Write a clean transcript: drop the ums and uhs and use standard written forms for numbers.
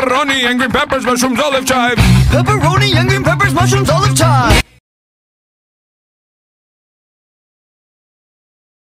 pepperoni, and green peppers, mushrooms, olive chives. Pepperoni